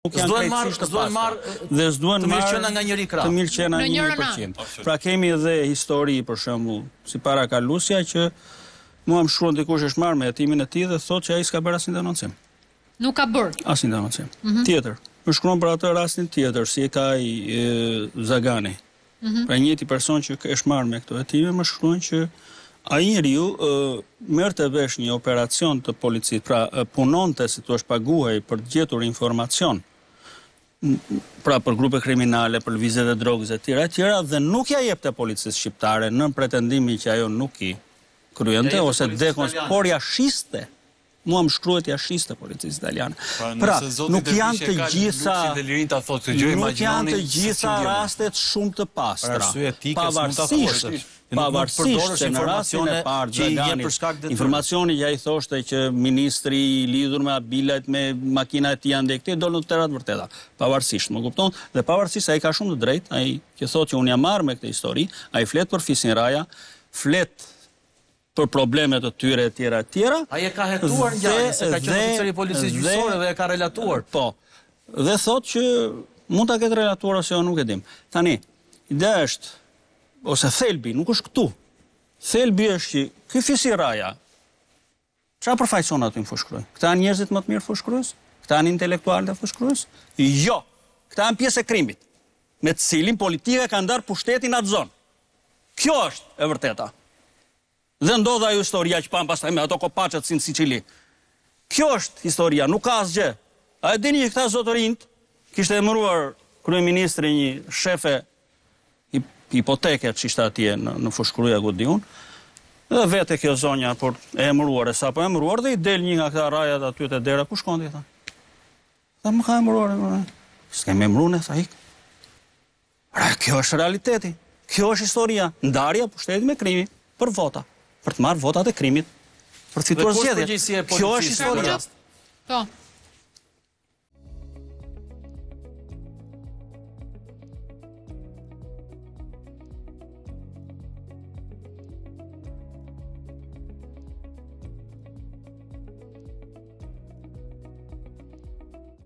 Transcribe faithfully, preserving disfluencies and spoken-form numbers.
S'duhen marrë, s'duhen marrë dhe s'duhen të mirëqena nga njëri krah. Të mirëqena Në një njërin përqind. Pra kemi edhe histori, për shembull, si para Kalusja, që mua më shkruan dikush është marrë me hetimin e tij dhe thotë që ai s'ka bërë asnjë denoncim. Nuk ka bërë. Asnjë denoncim. Tjetër, më shkruan për atë rastin tjetër, si e ka ai Zagani. Pra njëti person që është marrë me këto hetime më shkruan që ai njeriu merrte vesh një operacion të policisë, pra punonte, si thua, paguhej për të gjetur informacion, pra për grupe kriminale, për lëvizje të drogës e tjera, tjera dhe nuk ja jepte policisë shqiptare në pretendimi që ajo nuk i kryente ose dekons, por ja shiste. Mua më shkruhet ja shiste policisë italiane. Pra, nuk janë të gjitha nuk janë të gjitha rastet shumë të pastra. Pavarësisht Pavarësisht se në rastin e parë Xhaganit, informacioni që ai thoshte që ministri i lidhur me abilet me makina e tij ande këtej dolën të tërat vërteta. Pavarësisht, më kupton? Dhe pavarësisht ai ka shumë të drejtë, ai që thotë që unë jam marrë me këtë histori, ai flet për Fisin Raja, flet për problemet të tyre e tjera e tjera. Ai e ka hetuar ngjarjen se ka qenë oficer i policisë gjyqësore dhe e ka relatuar. Po. Dhe thotë që mund ta ketë relatuar ose jo, nuk e dim. Tani, ideja është ose thelbi, nuk është këtu. Thelbi është që ky Fisi Raja, çfarë përfaqëson aty në fushkryq? Këta janë njerëzit më të mirë fushkryqës? Këta janë intelektualët e fushkryqës? Jo. Këta janë pjesë e krimit, me të cilin politika ka ndarë pushtetin atë zonë. Kjo është e vërteta. Dhe ndodha ajo historia që pam pastaj me ato kopaqet si në Sicili. Kjo është historia, nuk ka asgjë. A e dini që këta zotërinjt kishte emëruar kryeministri një shefe hipoteke që ishte atje në, në fushkryqja ku diun. Dhe vete kjo zonja por e emëruar e sapo emëruar dhe i del një nga këta rajat aty te dera, ku shkon ti tha? Tha më ka emëruar. S'kem emëruar ne tha ik. Ra, kjo është realiteti. Kjo është historia, ndarja pushtetit me krimi për vota, për të marrë votat e krimit, për të fituar zgjedhjet. Kjo është historia. Po.